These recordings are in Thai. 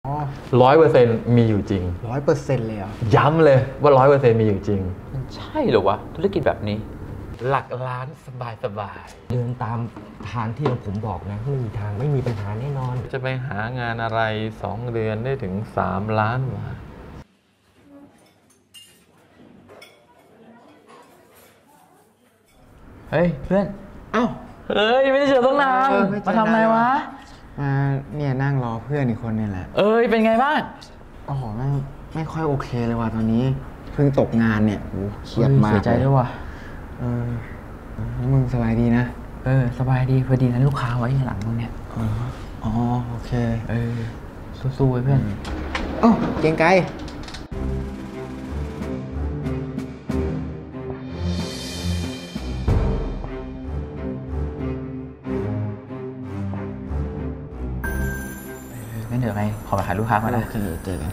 100%มีอยู่จริง 100%เลยเหรอย้ำเลยว่า100%มีอยู่จริงมันใช่เหรอวะธุรกิจแบบนี้หลักล้านสบายเดินตามทางที่ผมบอกนะไม่มีทางไม่มีปัญหาแน่นอนจะไปหางานอะไร2 เดือนได้ถึง3 ล้านบาทเฮ้ยเพื่อนเอ้าเฮ้ยไม่ได้เจอตั้งนานมาทำอะไรวะเนี่ยนั่งรอเพื่อนอีกคนนี่แหละเป็นไงบ้างโอ้โหไม่ค่อยโอเคเลยว่ะตอนนี้เพิ่งตกงานเนี่ยเครียดมากเสียใจด้วยว่ะแล้วมึงสบายดีนะสบายดีพอดีนั้นลูกค้าไว้หลังมึงเนี่ยอ๋อโอเคสู้ๆไว้เพื่อนโอ้เก่งไกลงั้นเดี๋ยวไงขอไปหาลูกค้าก่อนนะเจอกัน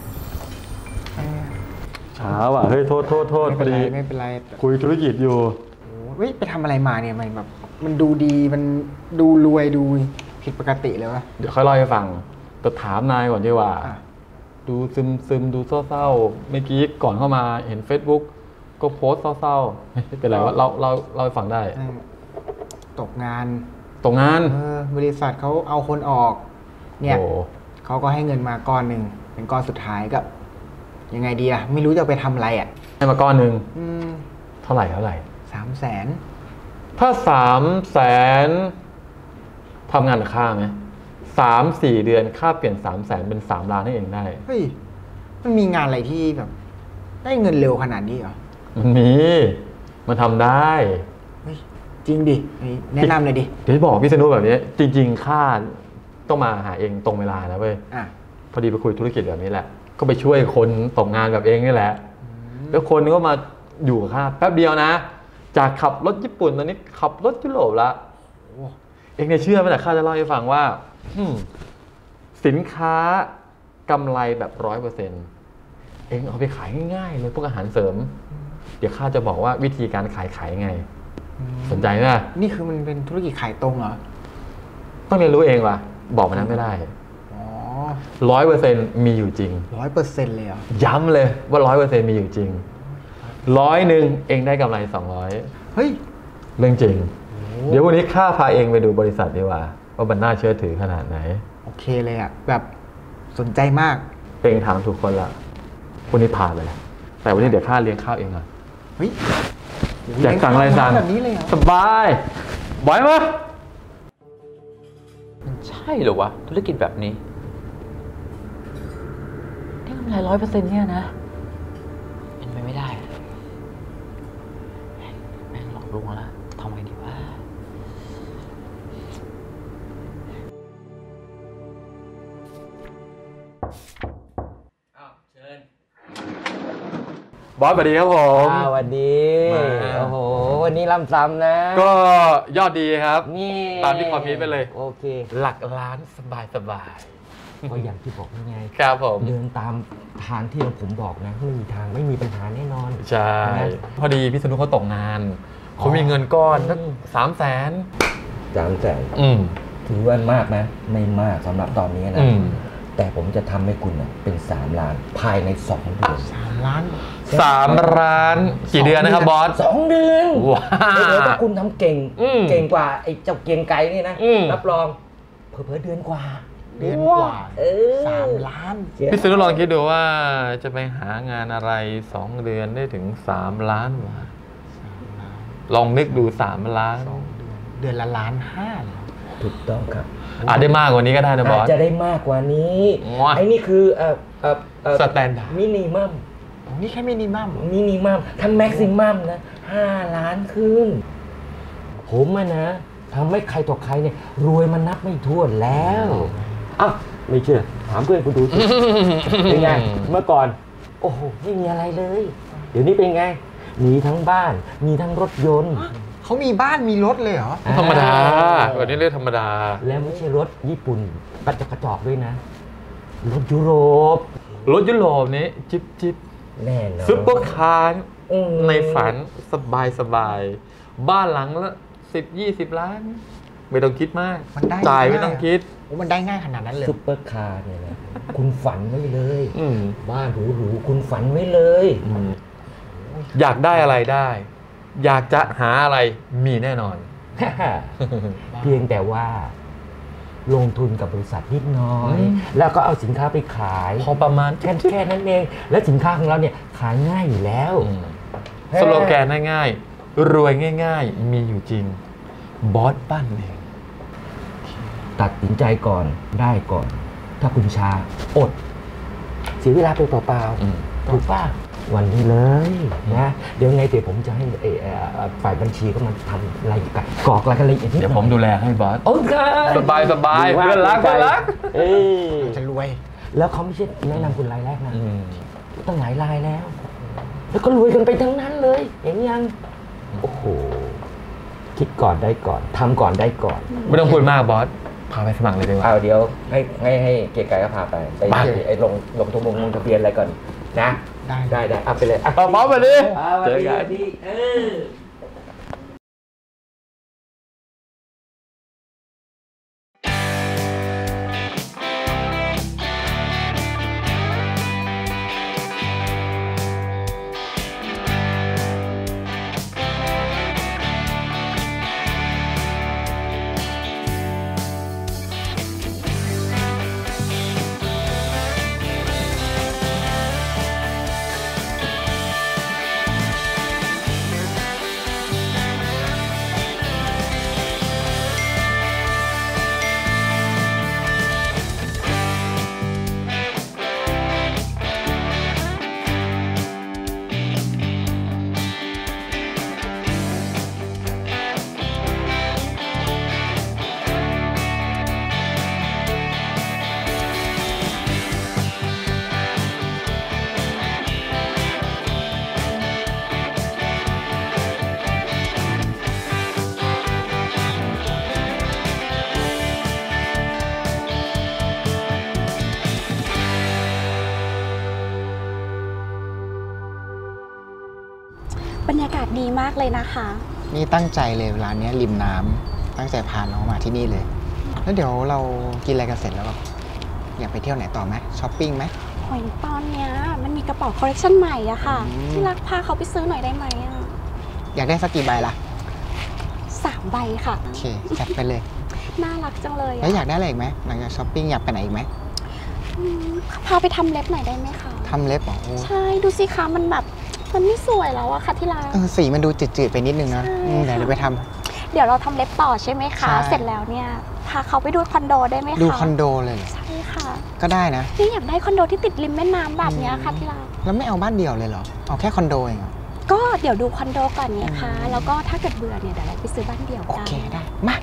ช้าว่ะเฮ้ยโทษไม่เป็นไรคุยธุรกิจอยู่เฮ้ยไปทำอะไรมาเนี่ยมันแบบมันดูดีมันดูรวยดูผิดปกติเลยวะเดี๋ยวค่อยเล่าให้ฟังแต่ถามนายก่อนดีกว่าดูซึมดูเศร้าๆเมื่อกี้ก่อนเข้ามาเห็น Facebook ก็โพสต์เศร้าๆเป็นไรวะเราให้ฟังได้ตกงานบริษัทเขาเอาคนออกเนี่ยเขาก็ให้เงินมาก้อนหนึ่งเป็นก้อนสุดท้ายก็ยังไงดีอะไม่รู้จะไปทำอะไรอะให้มาก้อนหนึ่งเท่าไหร่ 300,000 ถ้า300,000ทำงานค่าไหม3-4 เดือนค่าเปลี่ยน300,000เป็น3 ล้านให้เองได้เฮ้ยมันมีงานอะไรที่แบบได้เงินเร็วขนาดนี้เหรอมันทำได้เฮ้ยจริงดิแนะนำเลยดิเดี๋ยวบอกพี่สนุแบบนี้จริงๆค่าต้องมาหาเองตรงเวลานะเว้ยพอดีไปคุยธุรกิจแบบนี้แหละก็ไปช่วยคนตกงานแบบเองนี่แหละแล้วคนก็มาอยู่กับข้าแป๊บเดียวนะจากขับรถญี่ปุ่นตอนนี้ขับรถยุโรปละเองเนี่ยเชื่อไหมแต่ข้าจะเล่าให้ฟังว่าสินค้ากำไรแบบ100%เองเอาไปขายง่ายๆเลยพวกอาหารเสริมเดี๋ยวข้าจะบอกว่าวิธีการขายไงสนใจไหมนี่คือมันเป็นธุรกิจขายตรงเหรอต้องเรียนรู้เองว่ะบอกมันนั้นไม่ได้100%มีอยู่จริง 100%เลยเหรอย้ำเลยว่า100%มีอยู่จริง100เองได้กำไร200 เฮ้ยเรื่องจริงเดี๋ยววันนี้ข้าพาเองไปดูบริษัทดีกว่ามันน่าเชื่อถือขนาดไหนโอเคเลยอ่ะแบบสนใจมากเองถามถูกคนละวันนี้ผ่านเลยแต่วันนี้เดี๋ยวข้าเลี้ยงข้าวเองอ่ะเฮ้ยอยากสั่งอะไรสั่งแบบนี้เลยเหรอสบายบ่อยมั้ยมันใช่เหรอวะธุรกิจแบบนี้ได้กำไร100%เนี่ยนะเป็นไปไม่ได้แม่งหลอกลวงแล้วทำไงดีวะเชิญบอสสวัสดีครับผมสวัสดีโอ้โหวันนี้ล่ำซ้ำนะก็ยอดดีครับนี่ตามที่คอมพิวไปเลยโอเคหลักล้านสบายก็อย่างที่บอกไงครับผมเดินตามทางที่ผมบอกนะไม่มีทางไม่มีปัญหาแน่นอนใช่พอดีพี่สนุกเขาตกงานเขามีเงินก้อนสัก 300,000ถือว่ามากนะไม่มากสำหรับตอนนี้นะแต่ผมจะทำให้คุณเป็น3 ล้านภายใน2 เดือน 3 ล้าน 3 ล้านกี่เดือนนะครับบอส 2 เดือนว้าวถ้าคุณทำเก่งกว่าไอ้เจ้าเกียงไก่นี่นะรับรองเผลอๆเดือนกว่า 3 ล้านพี่สุนทรลองคิดดูว่าจะไปหางานอะไร2 เดือนได้ถึง3 ล้านบาทลองนึกดู3 ล้านเดือนละ1.5 ล้านถูกต้องครับอาจได้มากกว่านี้ก็ได้นะบอสจะได้มากกว่านี้ไอ้นี่คือสแตนดาร์ดมินิมัมนี่แค่มินิมัมถ้าแม็กซิมัมนะ5 ล้านขึ้นผมนะทำให้ใครต่อใครเนี่ยรวยมันนับไม่ถ้วนแล้วอ้าวไม่เชื่อถามเพื่อนคุณดูสิเป็นไงเมื่อก่อนโอ้โหไม่มีอะไรเลยเดี๋ยวนี้เป็นไงมีทั้งบ้านมีทั้งรถยนต์เขามีบ้านมีรถเลยเหรอธรรมดาวันนี้เรียกธรรมดาแล้วไม่ใช่รถญี่ปุ่นกระจอกด้วยนะรถยุโรปนี้จิ๊บแน่นอนซุปเปอร์คาร์ในฝันสบายบ้านหลังละ10-20 ล้านไม่ต้องคิดมากมันได้จ่ายไม่ต้องคิดโอ้มันได้ง่ายขนาดนั้นเลยซุปเปอร์คาร์เนี่ยนะคุณฝันไว้เลยบ้านหรูๆคุณฝันไว้เลยอยากได้อะไรได้ อยากจะหาอะไรมีแน่นอนเพียงแต่ว่าลงทุนกับบริษัทนิดน้อย แล้วก็เอาสินค้าไปขายพอประมาณแค่นั้นเอง และสินค้าของเราเนี่ยขายง่ายอยู่แล้วสโลแกนง่ายๆรวยง่ายๆมีอยู่จริงบอสปั้นเองตัดสินใจก่อนได้ก่อน ถ้าคุณช้าอดเสียเวลาไปเปล่าๆถูกป่ะวันนี้เลยนะเดี๋ยวไงเดี๋ยวผมจะให้ฝ่ายบัญชีก็มาทำรายการกรอกรายละเอียดนิดหน่อยเดี๋ยวผมดูแลให้บอสโอ้ยสบายเพื่อนรักจะรวยแล้วเขาไม่ใช่แนะนำคุณรายแรกนะตั้งหลายรายแล้ว แล้วก็รวยกันไปทั้งนั้นเลยเห็นยังโอ้โหคิดก่อนได้ก่อนทำก่อนได้ก่อนไม่ต้องพูดมากบอสพาไปสมัครเลยดีกว่าเอาเดี๋ยวให้เกียร์ไก่ก็พาไปไอ้ลงทะเบียนอะไรก่อนนะได้เอาไปเลยเอาบอสไปดิเจอกันบรรยากาศดีมากเลยนะคะนี่ตั้งใจเลยเวลาเนี้ยริมน้ำตั้งใจพาน้องมาที่นี่เลย แล้วเดี๋ยวเรากินอะไรกันเสร็จแล้วอยากไปเที่ยวไหนต่อไหมช้อปปิ้งไหมโอ้ยตอนเนี้ยมันมีกระเป๋าคอลเลคชันใหม่อะค่ะที่รักพาเขาไปซื้อหน่อยได้ไหมอะอยากได้สักกี่ใบล่ะ 3 ใบค่ะโอเคจัดไปเลยน่ารักจังเลยแล้วอยากได้อะไรอีกไหมหลังจากช้อปปิ้งอยากไปไหนอีกไหมพาไปทำเล็บหน่อยได้ไหมคะทำเล็บเหรอใช่ดูสิคะมันแบบมันไม่สวยแล้วอะค่ะที่รักสีมันดูจืดๆไปนิดนึงนะเดี๋ยวไปทำเดี๋ยวเราทำเล็บต่อใช่ไหมคะเสร็จแล้วเนี่ยพาเขาไปดูคอนโดได้ไหมคะดูคอนโดเลยใช่ค่ะก็ได้นะนี่อยากได้คอนโดที่ติดริมแม่น้ำแบบนี้ค่ะที่รักแล้วไม่เอาบ้านเดี่ยวเลยเหรอเอาแค่คอนโดเองก็เดี๋ยวดูคอนโดก่อนเนี่ยค่ะแล้วก็ถ้าเกิดเบื่อเนี่ยเดี๋ยวเราไปซื้อบ้านเดี่ยวกันโอเคได้มา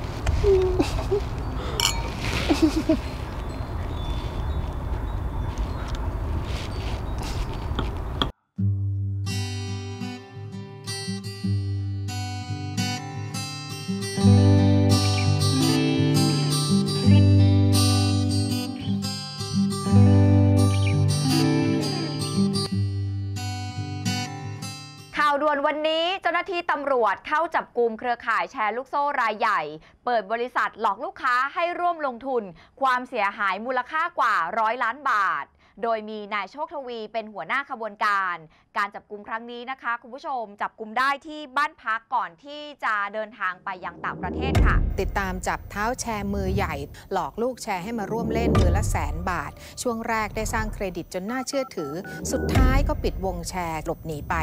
ด่วนวันนี้เจ้าหน้าที่ตำรวจเข้าจับกุมเครือข่ายแชร์ลูกโซ่รายใหญ่เปิดบริษัทหลอกลูกค้าให้ร่วมลงทุนความเสียหายมูลค่ากว่า100 ล้านบาทโดยมีนายโชคทวีเป็นหัวหน้าขบวนการจับกุมครั้งนี้นะคะคุณผู้ชมจับกุมได้ที่บ้านพักก่อนที่จะเดินทางไปยังต่างประเทศค่ะติดตามจับเท้าแชร์มือใหญ่หลอกลูกแชร์ให้มาร่วมเล่นมือละ100,000 บาทช่วงแรกได้สร้างเครดิตจนน่าเชื่อถือสุดท้ายก็ปิดวงแชร์หลบหนีไป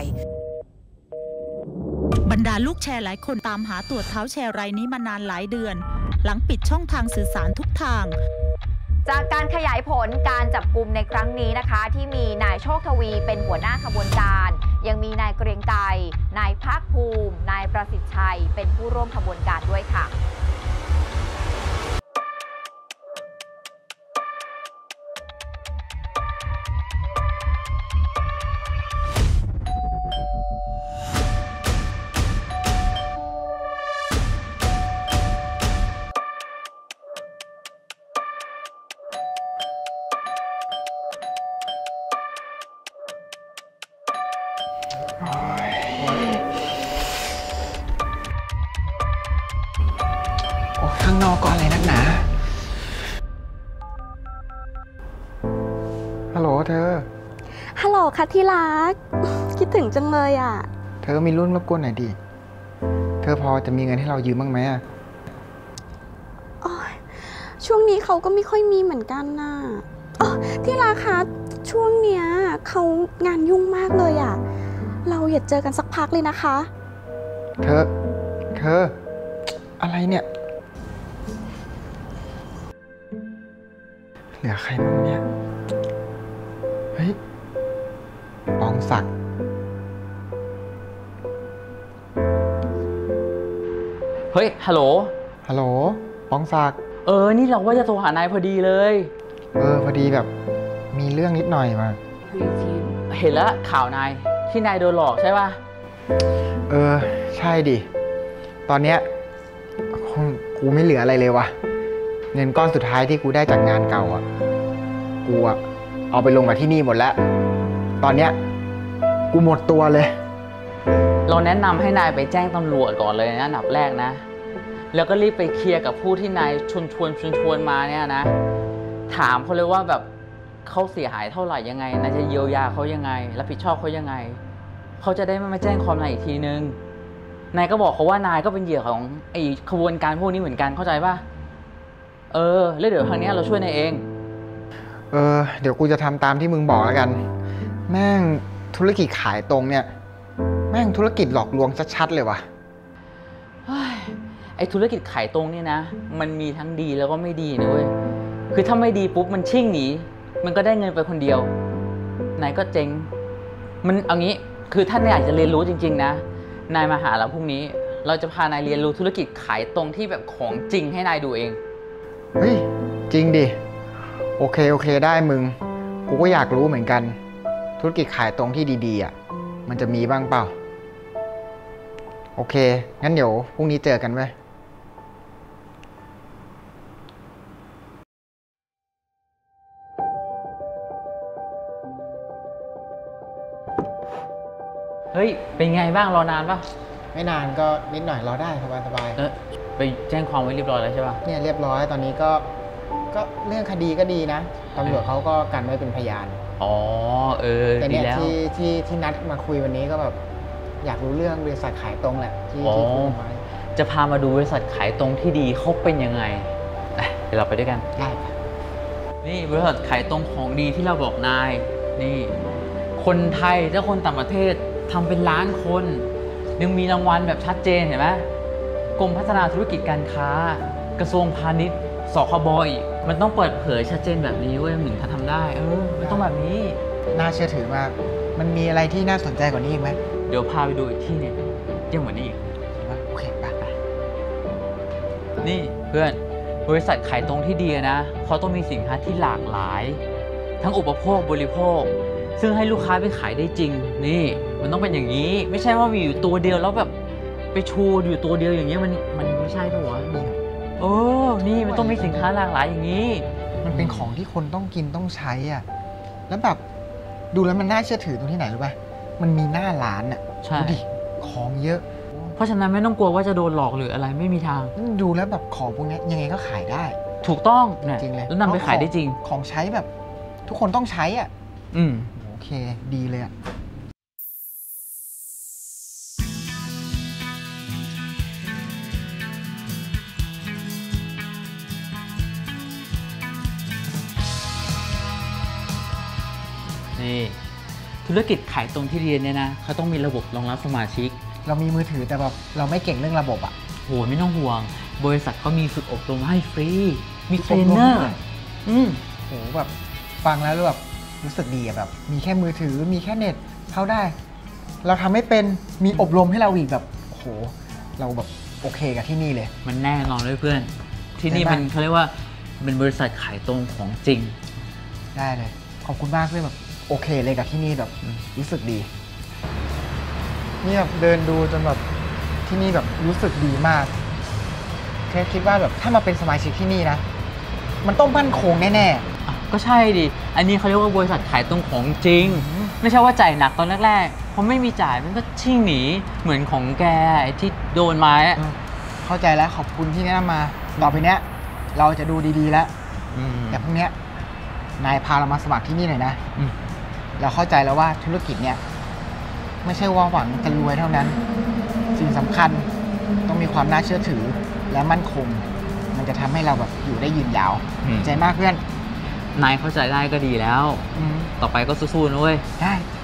บรรดาลูกแชร์หลายคนตามหาตัวเท้าแชร์รายนี้มานานหลายเดือนหลังปิดช่องทางสื่อสารทุกทางจากการขยายผลการจับกุมในครั้งนี้นะคะที่มีนายโชคทวีเป็นหัวหน้าขบวนการยังมีนายเกรียงไกรนายภาคภูมินายประสิทธิ์ชัยเป็นผู้ร่วมขบวนการด้วยค่ะทข้างนอกก็อะไรนักหนาฮัลโหลเธอฮัลโหลค่ะที่รัก คิดถึงจังเลยอ่ะเธอมีรุ่นรบกวนหน่อยดิเธอพอจะมีเงินให้เรายืมบ้างไหมอ่ะช่วงนี้เขาก็ไม่ค่อยมีเหมือนกันน่ะที่รักคะช่วงเนี้ยเขางานยุ่งมากเลยอ่ะเราอย่าเจอกันสักพักเลยนะคะเธออะไรเนี่ยเหลือใครบ้างเนี่ยเฮ้ยปองศักดิ์เฮ้ยฮัลโหลปองศักดิ์นี่เราว่าจะโทรหานายพอดีเลยพอดีแบบมีเรื่องนิดหน่อยมาเห็นแล้วข่าวนายที่นายโดนหลอกใช่ป่ะใช่ดิตอนเนี้ยกูไม่เหลืออะไรเลยวะเงินก้อนสุดท้ายที่กูได้จากงานเก่าอ่ะกูอ่ะเอาไปลงกับที่นี่หมดแล้วตอนเนี้ยกูหมดตัวเลยเราแนะนำให้นายไปแจ้งตำรวจก่อนเลยนะอันดับแรกนะแล้วก็รีบไปเคลียร์กับผู้ที่นายชวนมาเนี่ยนะถามเขาเลยว่าแบบเขาเสียหายเท่าไหร่ยังไงนายจะเยียวยาเขายังไงรับผิดชอบเขายังไงเขาจะได้ไม่มาแจ้งความนายอีกทีนึงนายก็บอกเขาว่านายก็เป็นเหยื่อของไอ้ขบวนการพวกนี้เหมือนกันเข้าใจป่ะแล้วเดี๋ยวครั้งนี้เราช่วยนายเองเดี๋ยวกูจะทำตามที่มึงบอกแล้วกันแม่งธุรกิจขายตรงเนี่ยแม่งธุรกิจหลอกลวงชัดๆเลยว่ะไอ้ธุรกิจขายตรงเนี่ยนะมันมีทั้งดีแล้วก็ไม่ดีนะเว้ยคือถ้าไม่ดีปุ๊บมันชิ่งหนีมันก็ได้เงินไปคนเดียวนายก็เจ๊งมันเอางี้คือถ้านายอยากจะเรียนรู้จริงๆนะนายมาหาเราพรุ่งนี้เราจะพานายเรียนรู้ธุรกิจขายตรงที่แบบของจริงให้นายดูเองเฮ้ยจริงดิโอเคได้มึงกูก็อยากรู้เหมือนกันธุรกิจขายตรงที่ดีๆอ่ะมันจะมีบ้างเปล่าโอเคงั้นเดี๋ยวพรุ่งนี้เจอกันเว้ยเฮ้ยเป็นไงบ้างรอนานปะไม่นานก็นิดหน่อยรอได้สบายไปแจ้งความไว้เรียบร้อยแล้วใช่ปะเนี่ยเรียบร้อยตอนนี้ก็เรื่องคดีก็ดีนะตำรวจเขาก็กันไว้เป็นพยานแต่เนี่ยที่นัดมาคุยวันนี้ก็แบบอยากรู้เรื่องบริษัทขายตรงแหละที่คุยไว้จะพามาดูบริษัทขายตรงที่ดีเขาเป็นยังไงเดี๋ยวเราไปด้วยกันได้นี่บริษัทขายตรงของดีที่เราบอกนายนี่คนไทยและคนต่างประเทศทำเป็นล้านคนยังมีรางวัลแบบชัดเจนเห็นไหมกรมพัฒนาธุรกิจการค้ากระทรวงพาณิชย์สคบอีกมันต้องเปิดเผยชัดเจนแบบนี้เว้ยถึงจะทำได้มันต้องแบบนี้น่าเชื่อถือมากมันมีอะไรที่น่าสนใจกว่านี้อีกไหมเดี๋ยวพาไปดูอีกที่นึงยังเหมือนนี้อีกโอเคไปนี่เพื่อนบริษัทขายตรงที่ดีนะเขาต้องมีสินค้าที่หลากหลายทั้งอุปโภคบริโภคซึ่งให้ลูกค้าไปขายได้จริงนี่มันต้องเป็นอย่างนี้ไม่ใช่ว่ามีอยู่ตัวเดียวแล้วแบบไปชูอยู่ตัวเดียวอย่างเงี้ยมันไม่ใช่ปะวะนี่มันต้องมีสินค้าหลากหลายอย่างนี้มันเป็นของที่คนต้องกินต้องใช้อ่ะแล้วแบบดูแล้วมันน่าเชื่อถือตรงที่ไหนรู้ป่ะมันมีหน้าร้านอ่ะดูดิของเยอะเพราะฉะนั้นไม่ต้องกลัวว่าจะโดนหลอกหรืออะไรไม่มีทางดูแล้วแบบของพวกนี้ยังไงก็ขายได้ถูกต้องจริงเลยแล้วนำไปขายได้จริงของใช้แบบทุกคนต้องใช้อ่ะโอเคดีเลยอ่ะนี่ธุรกิจขายตรงที่เรียนเนี่ยนะเขาต้องมีระบบรองรับสมาชิกเรามีมือถือแต่แบบเราไม่เก่งเรื่องระบบอ่ะโหไม่ต้องห่วงบริษัทเขามีฝึกอบรมให้ฟรีมีเทรนเนอร์โหแบบฟังแล้วแบบรู้สึกดีอ่ะแบบมีแค่มือถือมีแค่เน็ตเข้าได้เราทำไม่เป็นมีอบรมให้เราอีกแบบโหเราแบบโอเคกับที่นี่เลยมันแน่นอนเลยเพื่อนที่นี่มันเขาเรียกว่าเป็นบริษัทขายตรงของจริงได้เลยขอบคุณมากเลยแบบโอเคเลยกับที่นี่แบบรู้สึกดีนี่แบบเดินดูจนแบบที่นี่แบบรู้สึกดีมากแค่คิดว่าแบบถ้ามาเป็นสมาชิกที่นี่นะมันต้องมั่นคงแน่ๆก็ใช่ดิอันนี้เขาเรียกว่าบริษัทขายตรงของจริงไม่ใช่ว่าจ่ายหนักตอนแรกๆเพราะไม่มีจ่ายมันก็ชิ่งหนีเหมือนของแกที่โดนมาเข้าใจแล้วขอบคุณที่แนะนำมาต่อไปเนี้ยเราจะดูดีๆแล้วแต่พรุ่งเนี้ยนายพาเรามาสมัครที่นี่หน่อยนะเราเข้าใจแล้วว่าธุรกิจเนี้ยไม่ใช่ว่าหวังจะรวยเท่านั้นสิ่งสำคัญต้องมีความน่าเชื่อถือและมั่นคงมันจะทำให้เราแบบอยู่ได้ยืนยาวใจมากเพื่อนนายเข้าใจได้ก็ดีแล้วต่อไปก็สู้ๆนะเว้ยได้